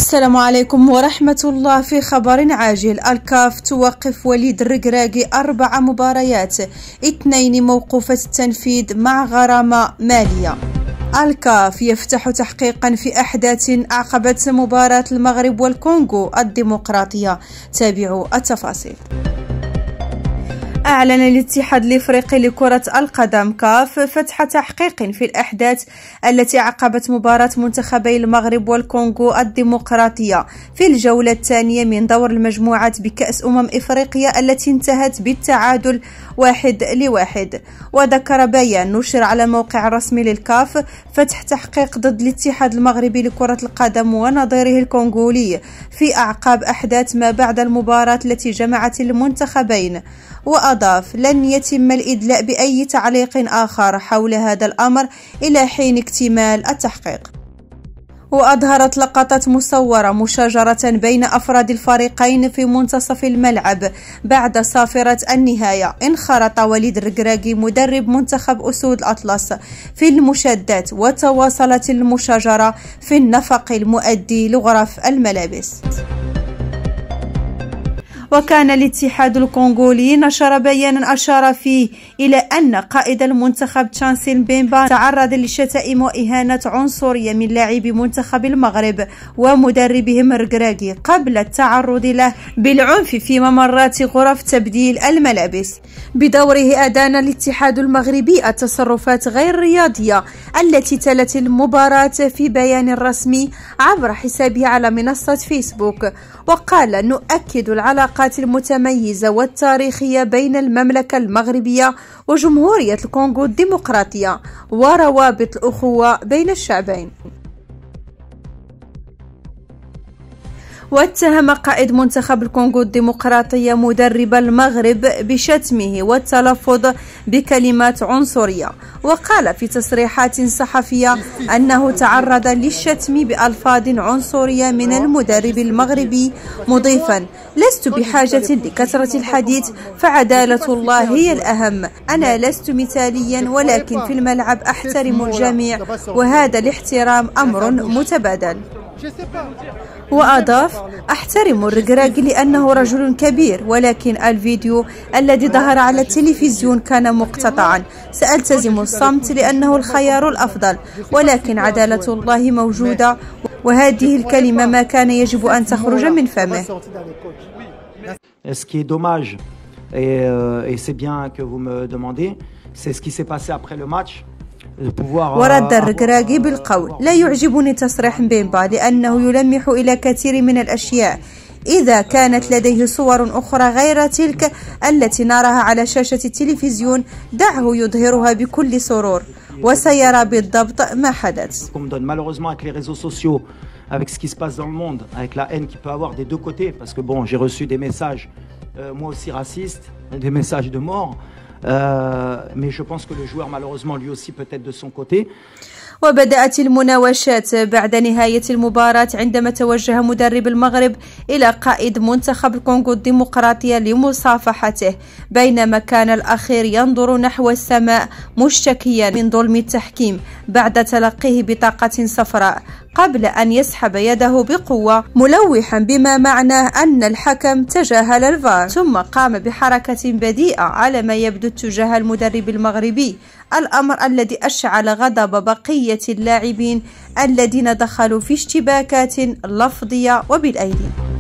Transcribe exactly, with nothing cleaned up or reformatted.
السلام عليكم ورحمة الله. في خبر عاجل، الكاف توقف وليد الركراكي أربع مباريات، اثنين موقوفة التنفيذ مع غرامة مالية. الكاف يفتح تحقيقا في أحداث أعقبت مباراة المغرب والكونغو الديمقراطية. تابعوا التفاصيل. أعلن الاتحاد الإفريقي لكرة القدم كاف فتح تحقيق في الأحداث التي عقبت مباراة منتخبي المغرب والكونغو الديمقراطية في الجولة الثانية من دور المجموعات بكأس أمم إفريقيا التي انتهت بالتعادل واحد لواحد. وذكر بيان نشر على الموقع الرسمي للكاف فتح تحقيق ضد الاتحاد المغربي لكرة القدم ونظيره الكونغولي في أعقاب أحداث ما بعد المباراة التي جمعت المنتخبين. وأضاف: لن يتم الإدلاء بأي تعليق آخر حول هذا الأمر إلى حين اكتمال التحقيق. وأظهرت لقطات مصورة مشاجرة بين أفراد الفريقين في منتصف الملعب بعد صافرة النهاية. انخرط وليد الركراكي مدرب منتخب أسود الأطلس في المشادات، وتواصلت المشاجرة في النفق المؤدي لغرف الملابس. وكان الاتحاد الكونغولي نشر بيانا أشار فيه إلى أن قائد المنتخب تشانسيل بيمبا تعرض لشتائم وإهانة عنصرية من لاعبي منتخب المغرب ومدربهم الركراكي قبل التعرض له بالعنف في ممرات غرف تبديل الملابس. بدوره أدان الاتحاد المغربي التصرفات غير الرياضية التي تلت المباراة في بيان رسمي عبر حسابه على منصة فيسبوك، وقال: نؤكد العلاقات المتميزة والتاريخية بين المملكة المغربية وجمهورية الكونغو الديمقراطية وروابط الأخوة بين الشعبين. واتهم قائد منتخب الكونغو الديمقراطية مدرب المغرب بشتمه والتلفظ بكلمات عنصرية، وقال في تصريحات صحفية أنه تعرض للشتم بألفاظ عنصرية من المدرب المغربي، مضيفا: لست بحاجة لكثرة الحديث، فعدالة الله هي الأهم. أنا لست مثاليا، ولكن في الملعب أحترم الجميع، وهذا الاحترام أمر متبادل. وأضاف: أحترم الركراكي لأنه رجل كبير، ولكن الفيديو الذي ظهر على التلفزيون كان مقتطعا. سألتزم الصمت لأنه الخيار الأفضل، ولكن عدالة الله موجودة، وهذه الكلمة ما كان يجب أن تخرج من فمه. Ce qui est dommage, et, euh, et c'est bien que vous me demandez, c'est ce qui s'est passé après le match. ورد الركراكي بالقول: لا يعجبني تصريح بيمبا لأنه يلمح إلى كثير من الأشياء. إذا كانت لديه صور أخرى غير تلك التي نراها على شاشة التلفزيون، دعه يظهرها بكل سرور، وسيرى بالضبط ما حدث. Avec ce qui se passe dans le monde, avec la haine qu'il peut avoir des deux côtés, parce que bon, j'ai reçu des messages, euh, moi aussi racistes, des messages de mort. Euh, mais je pense que le joueur malheureusement lui aussi peut être de son côté. وبدأت المناوشات بعد نهاية المباراة عندما توجه مدرب المغرب إلى قائد منتخب الكونغو الديمقراطية لمصافحته، بينما كان الأخير ينظر نحو السماء مشتكيا من ظلم التحكيم بعد تلقيه بطاقة صفراء قبل أن يسحب يده بقوة، ملوحا بما معناه أن الحكم تجاهل الفار، ثم قام بحركة بديئة على ما يبدو تجاه المدرب المغربي، الأمر الذي أشعل غضب بقية اللاعبين الذين دخلوا في اشتباكات لفظية وبالأيدي.